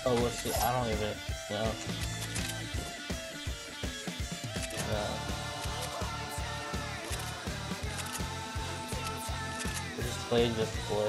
Oh, let's see. I don't even know. Just play, just play.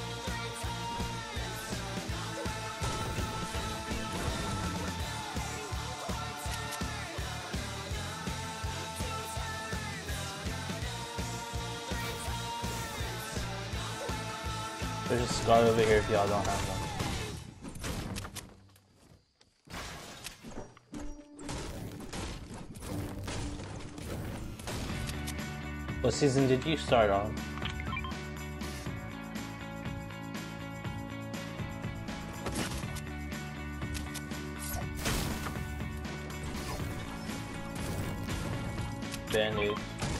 There's a Scar over here if y'all don't have one. What season did you start on? Band-Aid.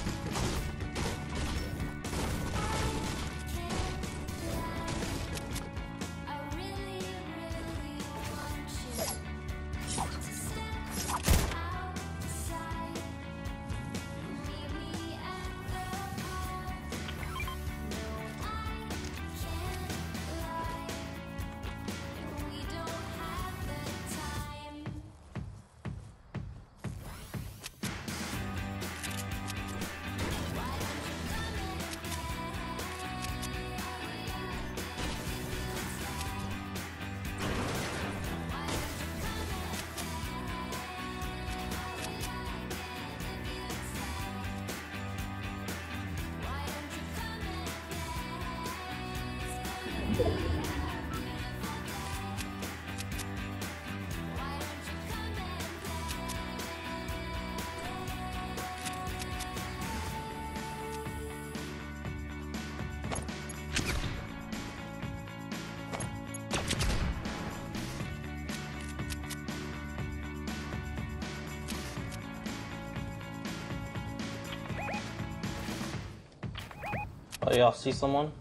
Oh, y'all see someone?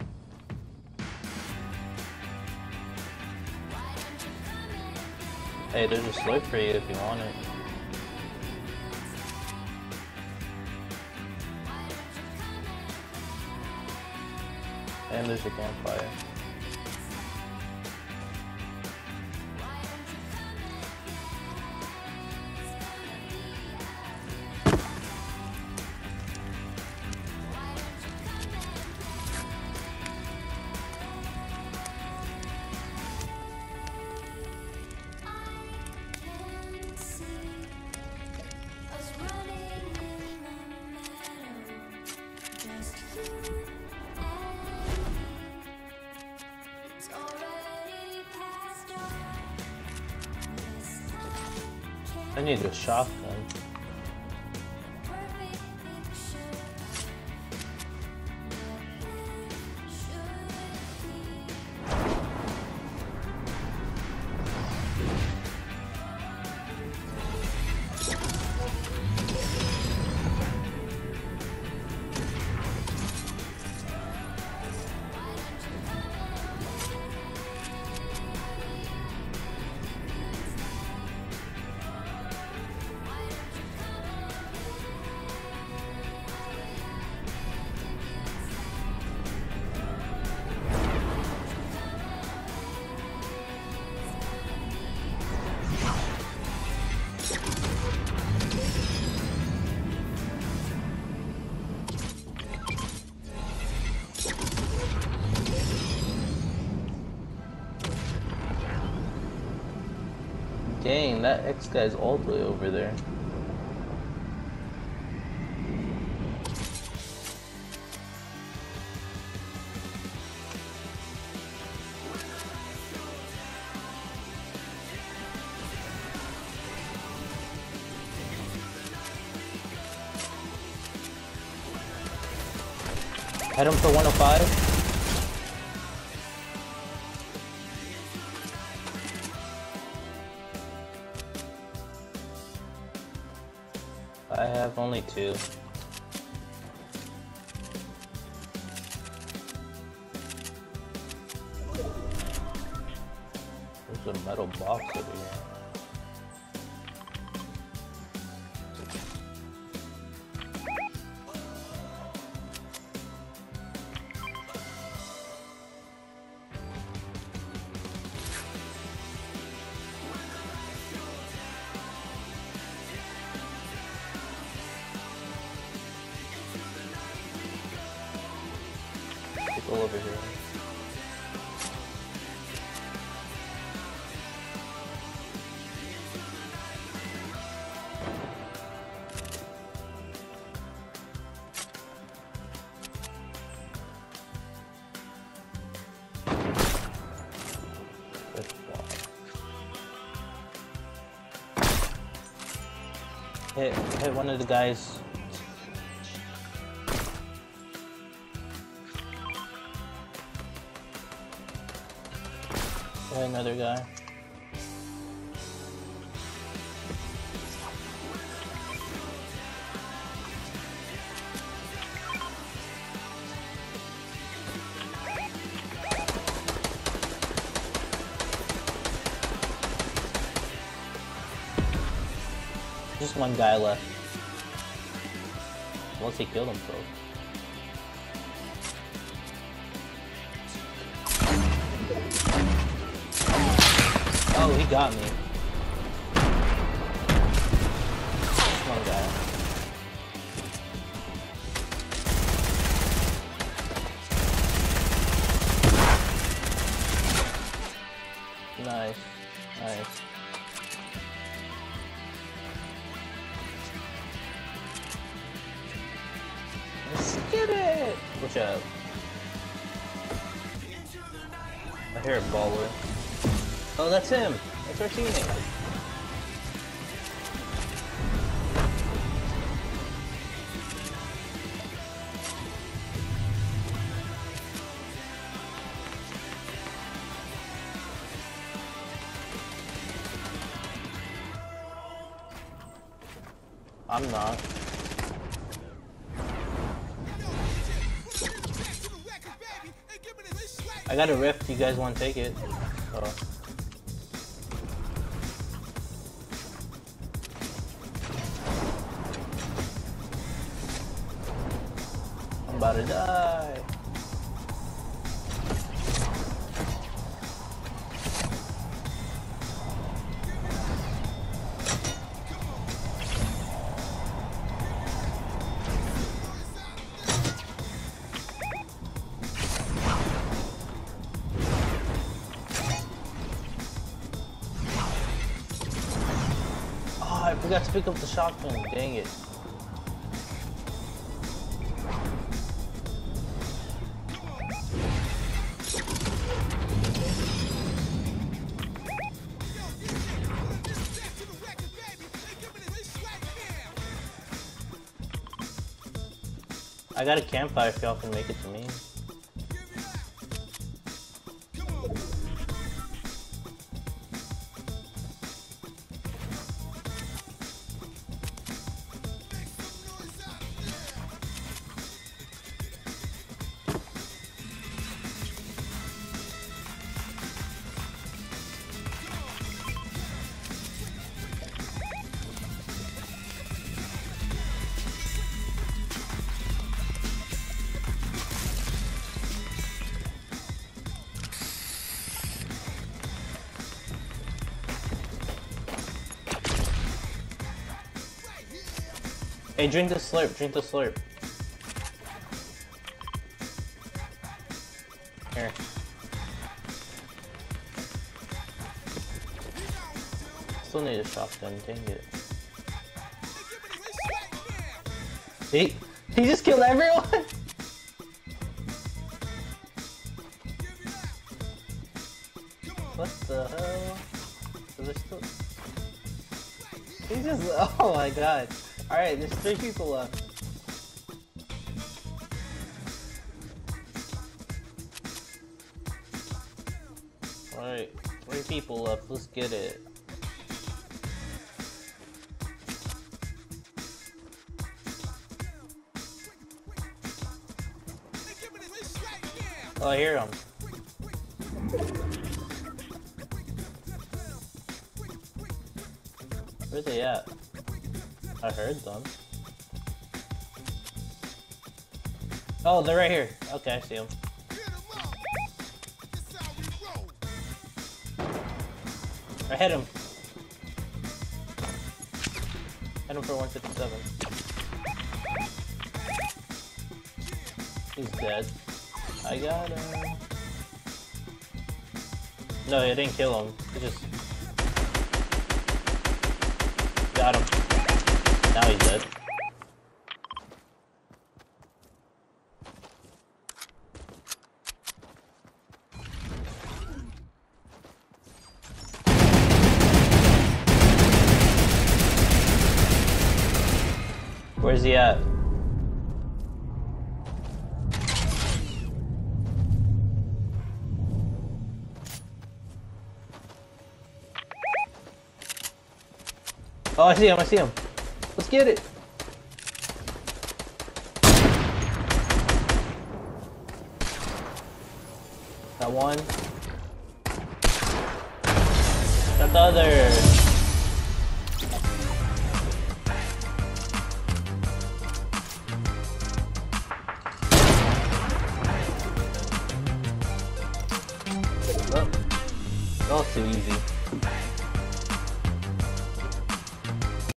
Hey, there's a slope for you if you want it. And there's a campfire. I need a shotgun. Dang, that X guy's all the way over there. Hit him for 105. I have only 2. There's a metal box over here. people over here. Hit one of the guys. Hit another guy. Just one guy left. Once he killed himself. Oh, he got me. Just one guy. Nice. Nice. Let's get it! Watch out. I hear a baller. Oh, that's him! That's our teammate. I'm not. I got a rift, you guys want to take it? Oh. I'm about to die. I forgot to pick up the shotgun, dang it. I got a campfire if y'all can make it to me. Hey, drink the slurp, drink the slurp. Here. Still need a shotgun, dang it. He just killed everyone? What the hell? Is there still... He just... Oh my god. Alright, there's 3 people left. Alright, 3 people left, let's get it. Oh, I hear him. Where are they at? I heard them. Oh, they're right here. Okay, I see them. I hit him. Hit him for 157. He's dead. I got him. No, he didn't kill him. He just got him. Now he's dead. Where's he at? Oh, I see him, I see him. Let's get it. Got one. Got the other.